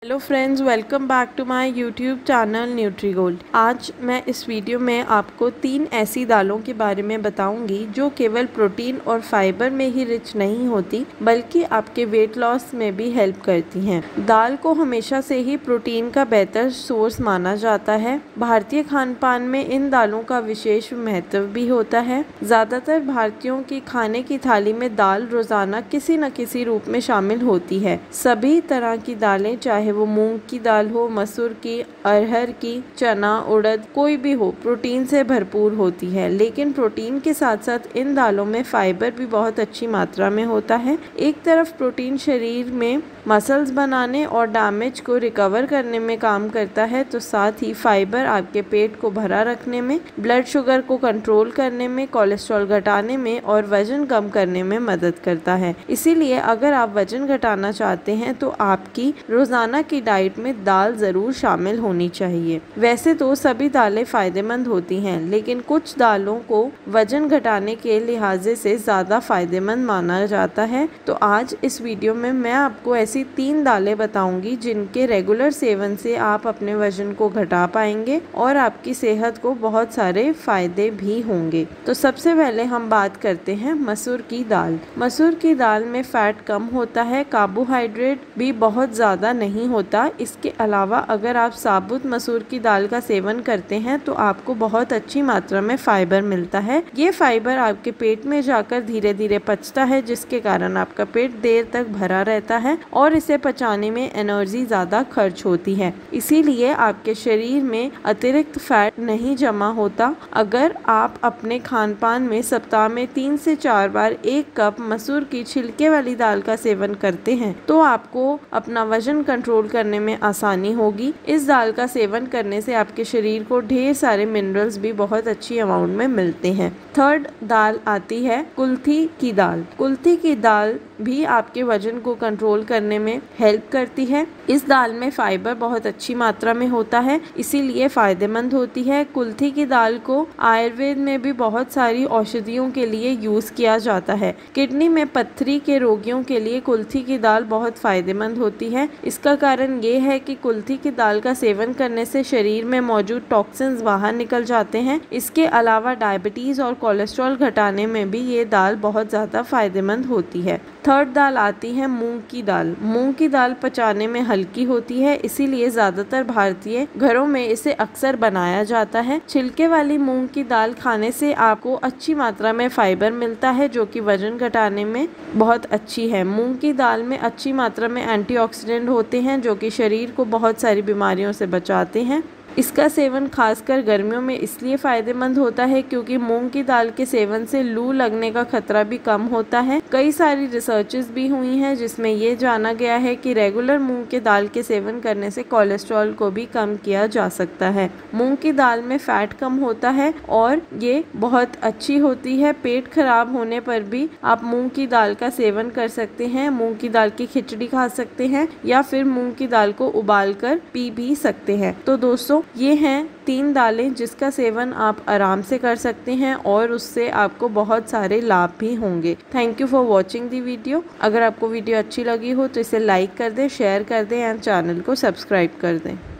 Hello friends, welcome back to my YouTube channel Nutrigold. आज मैं इस वीडियो में आपको 3 ऐसी दालों के बारे में बताऊंगी जो केवल प्रोटीन और फाइबर में ही रिच नहीं होती बल्कि आपके वेट लॉस में भी हेल्प करती हैं। दाल को हमेशा से ही प्रोटीन का बेहतर सोर्स माना जाता है। भारतीय खान पान में इन दालों का विशेष महत्व भी होता है। ज़्यादातर भारतीयों की खाने की थाली में दाल रोजाना किसी न किसी रूप में शामिल होती है। सभी तरह की दालें, चाहे वो मूंग की दाल हो, मसूर की, अरहर की, चना, उड़द, कोई भी हो, प्रोटीन से भरपूर होती है। लेकिन प्रोटीन के साथ साथ इन दालों में फाइबर भी बहुत अच्छी मात्रा में होता है। एक तरफ प्रोटीन शरीर में मसल्स बनाने और डैमेज को रिकवर करने में काम करता है, तो साथ ही फाइबर आपके पेट को भरा रखने में, ब्लड शुगर को कंट्रोल करने में, कोलेस्ट्रॉल घटाने में और वजन कम करने में मदद करता है। इसीलिए अगर आप वजन घटाना चाहते हैं तो आपकी रोजाना की डाइट में दाल जरूर शामिल होनी चाहिए। वैसे तो सभी दालें फायदेमंद होती हैं, लेकिन कुछ दालों को वजन घटाने के लिहाजे से ज्यादा फायदेमंद माना जाता है। तो आज इस वीडियो में मैं आपको ऐसी 3 दालें बताऊंगी जिनके रेगुलर सेवन से आप अपने वजन को घटा पाएंगे और आपकी सेहत को बहुत सारे फायदे भी होंगे। तो सबसे पहले हम बात करते हैं मसूर की दाल। मसूर की दाल में फैट कम होता है, कार्बोहाइड्रेट भी बहुत ज्यादा नहीं होता। इसके अलावा अगर आप साबुत मसूर की दाल का सेवन करते हैं तो आपको बहुत अच्छी मात्रा में फाइबर मिलता है। ये फाइबर आपके पेट में जाकर धीरे धीरे पचता है, जिसके कारण आपका पेट देर तक भरा रहता है और इसे पचाने में एनर्जी ज्यादा खर्च होती है। इसीलिए आपके शरीर में अतिरिक्त फैट नहीं जमा होता। अगर आप अपने खान पान में सप्ताह में 3 से 4 बार 1 कप मसूर की छिलके वाली दाल का सेवन करते हैं तो आपको अपना वजन कंट्रोल करने में आसानी होगी। इस दाल का सेवन करने से आपके शरीर को ढेर सारे मिनरल्स भी बहुत अच्छी अमाउंट में मिलते हैं। थर्ड दाल आती है कुल्थी की दाल। कुल्थी की दाल भी आपके वजन को कंट्रोल करने में हेल्प करती है। इस दाल में फाइबर बहुत अच्छी मात्रा में होता है, इसीलिए फायदेमंद होती है। कुल्थी की दाल को आयुर्वेद में भी बहुत सारी औषधियों के लिए यूज किया जाता है। किडनी में पत्थरी के रोगियों के लिए कुल्थी की दाल बहुत फायदेमंद होती है। इसका कारण ये है कि कुल्थी की दाल का सेवन करने से शरीर में मौजूद टॉक्सिन्स बाहर निकल जाते हैं। इसके अलावा डायबिटीज और कोलेस्ट्रॉल घटाने में भी ये दाल बहुत ज्यादा फायदेमंद होती है। थर्ड दाल आती है मूंग की दाल। मूंग की दाल पचाने में हल्की होती है, इसीलिए ज्यादातर भारतीय घरों में इसे अक्सर बनाया जाता है। छिलके वाली मूंग की दाल खाने से आपको अच्छी मात्रा में फाइबर मिलता है, जो कि वजन घटाने में बहुत अच्छी है। मूंग की दाल में अच्छी मात्रा में एंटीऑक्सीडेंट होते हैं, जो कि शरीर को बहुत सारी बीमारियों से बचाते हैं। इसका सेवन खासकर गर्मियों में इसलिए फायदेमंद होता है क्योंकि मूंग की दाल के सेवन से लू लगने का खतरा भी कम होता है। कई सारी रिसर्चेस भी हुई हैं जिसमें ये जाना गया है कि रेगुलर मूंग की दाल के सेवन करने से कोलेस्ट्रॉल को भी कम किया जा सकता है। मूंग की दाल में फैट कम होता है और ये बहुत अच्छी होती है। पेट खराब होने पर भी आप मूंग की दाल का सेवन कर सकते हैं। मूंग की दाल की खिचड़ी खा सकते हैं या फिर मूंग की दाल को उबाल कर पी भी सकते हैं। तो दोस्तों, ये हैं 3 दालें जिसका सेवन आप आराम से कर सकते हैं और उससे आपको बहुत सारे लाभ भी होंगे। Thank you for watching the video. अगर आपको वीडियो अच्छी लगी हो तो इसे लाइक कर दें, शेयर कर दें एंड चैनल को सब्सक्राइब कर दें।